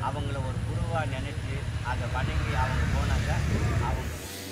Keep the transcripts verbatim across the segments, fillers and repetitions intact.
அவங்கள ஒரு குருவாக நினைச்சு அதை வணங்கி அவங்க போனாங்க. அவங்க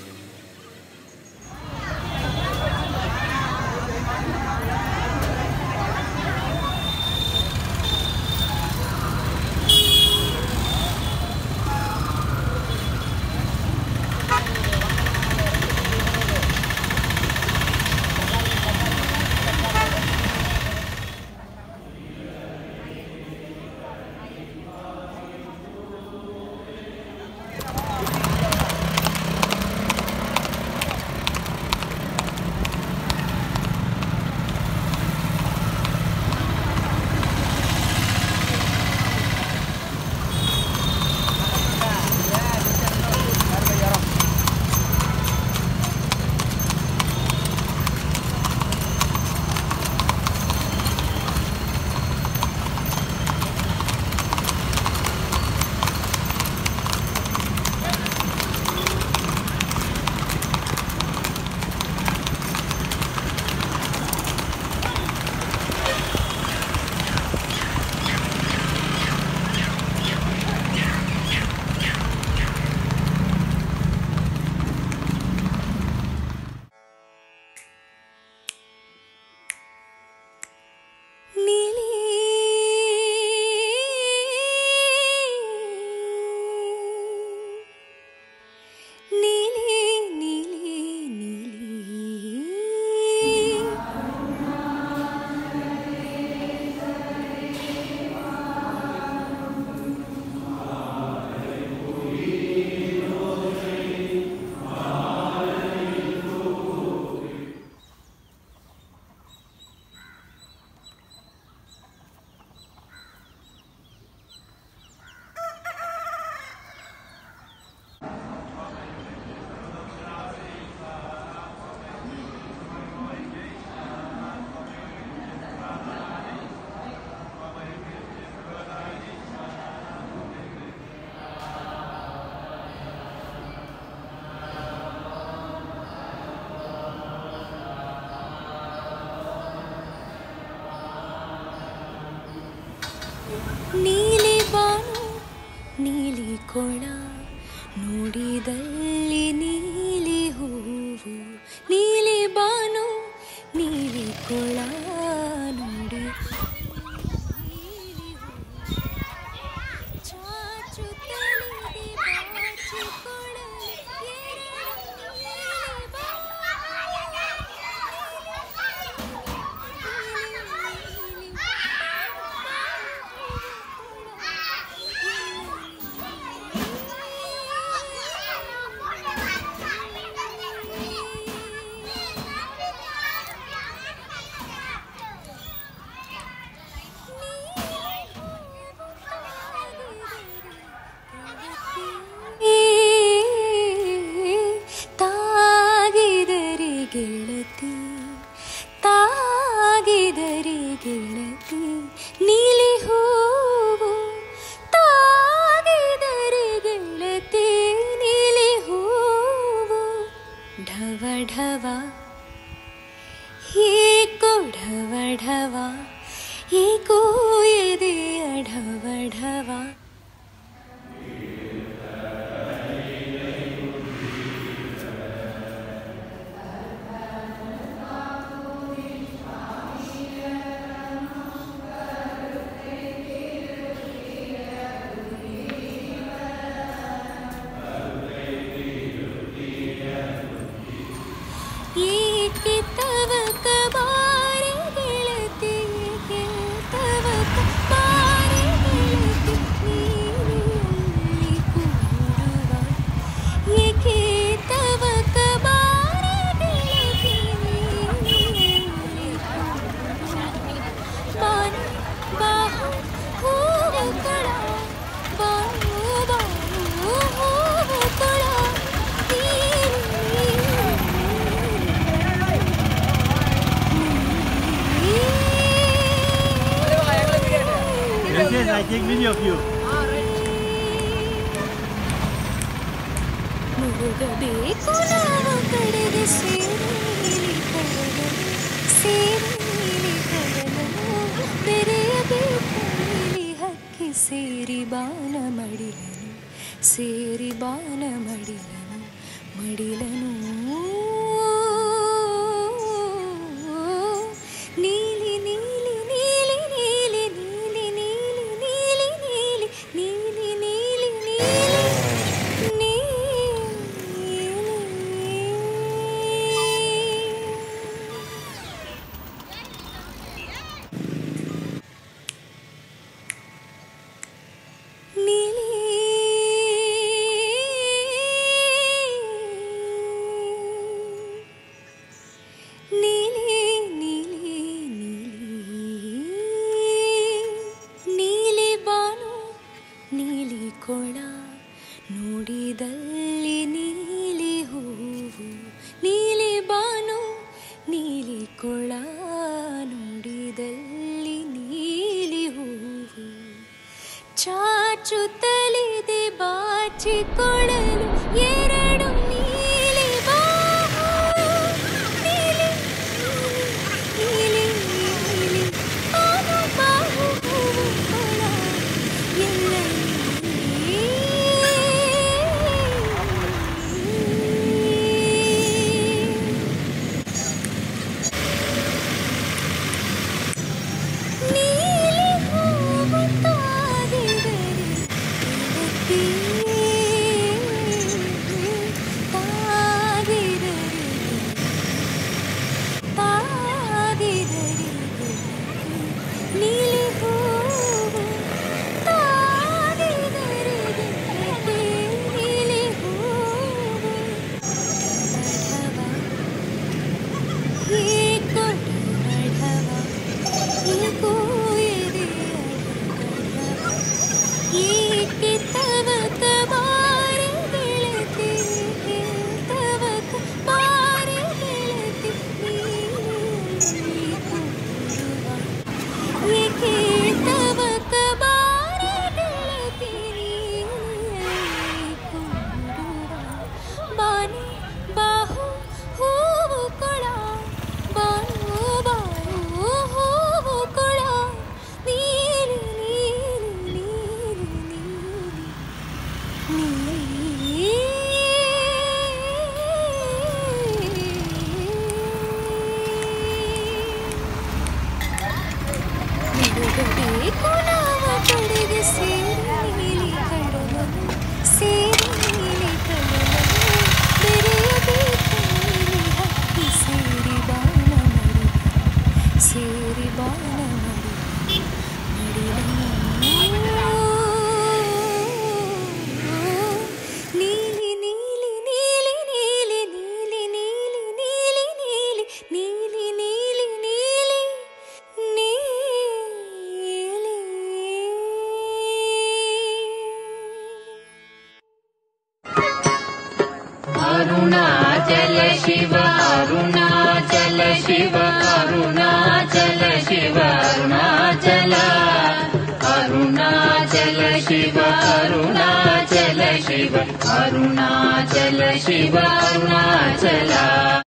ನೀಲಿ ಬಾನು ನೀಲಿ ಕೊಳ ನೋಡಿದಲ್ಲಿ ನೀಲಿ ಹೂವು ನೀಲಿ ಬಾನು ನೀಲಿ ಕೊಳ ನೋಡಿ ಚಾಚುತ್ತಲಿದೆ ಬಾಚಿಕೊಳ್ಳಲಿ ಗೆಳತಿ ತಾಗಿದರೆ ಗೆಳತಿ ನೀಲಿ ಹೂವು ತಾಗಿದರೆ ಗೆಳತಿ ನೀಲಿ ಹೂವು ಢವ ಢವ ಏಕೋ ಢವ ಢವ ಏಕೋ ಎದೆಯ ಢವ ಢವ ಏಕೆ ತವಕ ಬಾರೆ ಗೆಳತಿ ಏಕೆ ತವಕ ಬಾರೆ ಗೆಳತಿ ನೀರಲ್ಲಿ ಕೂಡುವ ಏಕೆ ತವಕ ಬಾರೆ ಗೆಳತಿ ನೀರಲ್ಲಿ ಬಾನು ಬಾಹು ಹೂವು ಕಳ ಬಾನು ಬಾನು ಹೂವು ಕಳ Yes, I take video of you. ಮುರುಗಬೇಕು ನಾವು ಕಡೆಗೆ ಸೇರಿ ಕರಲು ಸೇರಿ ಕರಲು ಬೆರೆಯಬೇಕು ಹಕ್ಕಿ ಸೇರಿ ಬಾನ ಮಡಿಲನು ಸೇರಿ ಬಾನ ಮಡಿಲನು ಮಡಿಲನು ನೀಲಿ ನೀಲಿ ನೀಲಿ ನೀಲಿ ನೀಲಿ ನೀಲಿ ನೀಲಿ ನೀಲಿ ನೀಲಿ ನೀಲಿ ನೀಲಿ ಕೊಳ ನೋಡಿದಲ್ಲಿ ನೀಲಿ ಹೂವು ನೀಲಿ ಬಾನು ನೀಲಿ ಕೊಳ ನೋಡಿದಲ್ಲಿ ನೀಲಿ ಹೂವು ಚಾಚುತ್ತಲಿದೆ ಬಾಚಿಕೊಳ್ಳಲು ಎರಡು ನೀಲಿ ಬಾಹು ನೀಲಿ ನೀಲಿ ನೀಲಿ ಬಾಹು ಬಾಹು ಹೂವು ಕೊಳ ಎಲ್ಲ अरुणाचल शिव अरुणाचल शिव अरुणाचल शिव अरुणाचल अरुणाचल शिव अरुणाचल शिव अरुणाचल शिव अरुणाचल